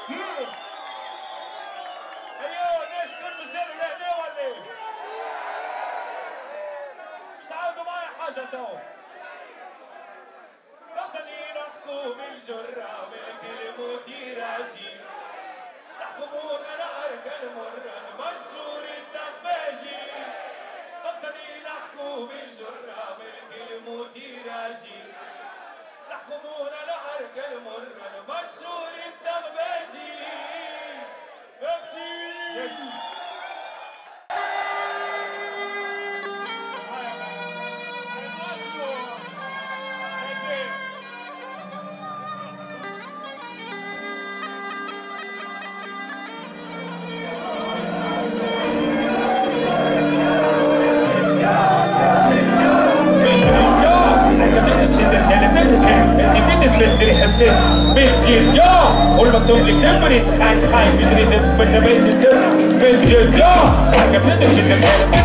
ايوه الناس كل مازالوا لهنا ولا ايه؟ مش تعاودوا معايا حاجة تو. 5 سنين نحكوا بالجرة بالكلمة تيراجي. تحكمون انا عرك المرة المشهور الدباجي. 5 سنين نحكوا بالجرة بالكلمة تيراجي. تحكمون انا عرك المرة المشهور الدباجي. Merci. تلدري حسيت بالجيت يا والمكتوب لك دبري خايف يجري ذب من بيت السر بالجيت يا حاجة بتدري تلدري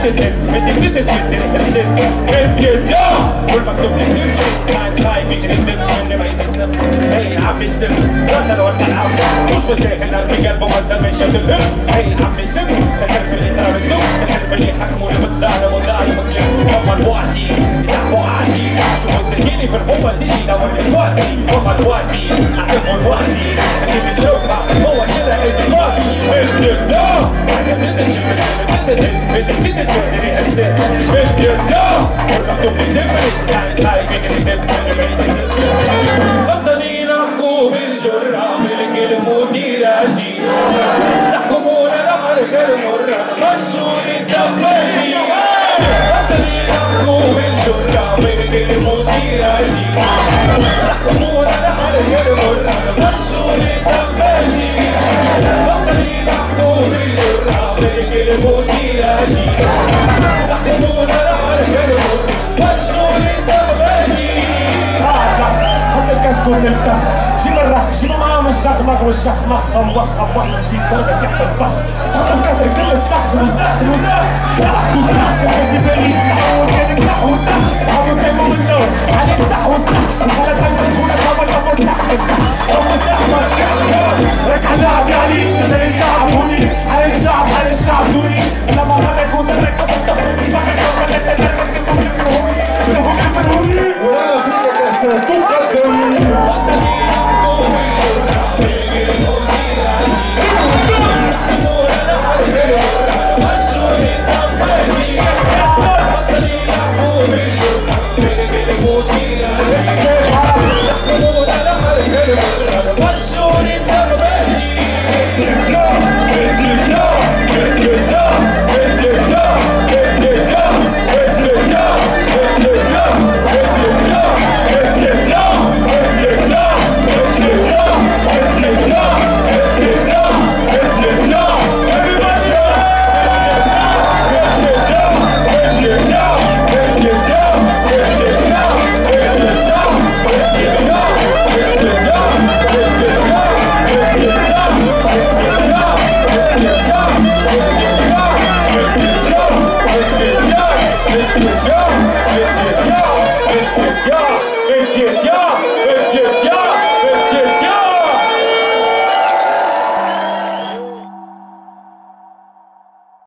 حسيت بالجيت يا والمكتوب لك دبري خايف يجري ذب من بيت السر. هي عمي سر ولا العب مش بساهل في قلبه مازال مش هتدب. هي عمي سر الحرف اللي ترى مكتوب الحرف اللي يحكموني بالظالم والظالم مكلوب. هم الوعدي يسحبوا عادي شوفوا سكيني في الحومة زيدي لو الوعدي هم الوادي أحب الواسي اللي بيشوفها هو كده التماسي. بالجيتا حاجة تدري حسيت بالجيتا والمكتوب بيدبري خايف يجري ذب من بيت السر. 5 سنين نحكوا بالجرة بالكلمة تيراجي. تحكمونا نعرك المرة مشهور الدباجي. 5 سنين نحكوا بالجرة بالكلمة تيراجي. تحكمونا نعرك المرة مشهور الدباجي. 5 سنين نحكوا بالجرة بالكلمة تيراجي. تحكمونا نعرك المرة مشهور الدباجي. حط الكاسكوت التخ شي مرة شيلوا معاهم الشخمخ والشخمخ موخم شي شربة تحت الفخ. حطوا الكسر كل السلاح وزخ كان في بالي تحول كان النحو والتخ. حطوا تيمو بالنور عليك صح وسلاح الحالة تنفس هنا كمان نفس تحت السح.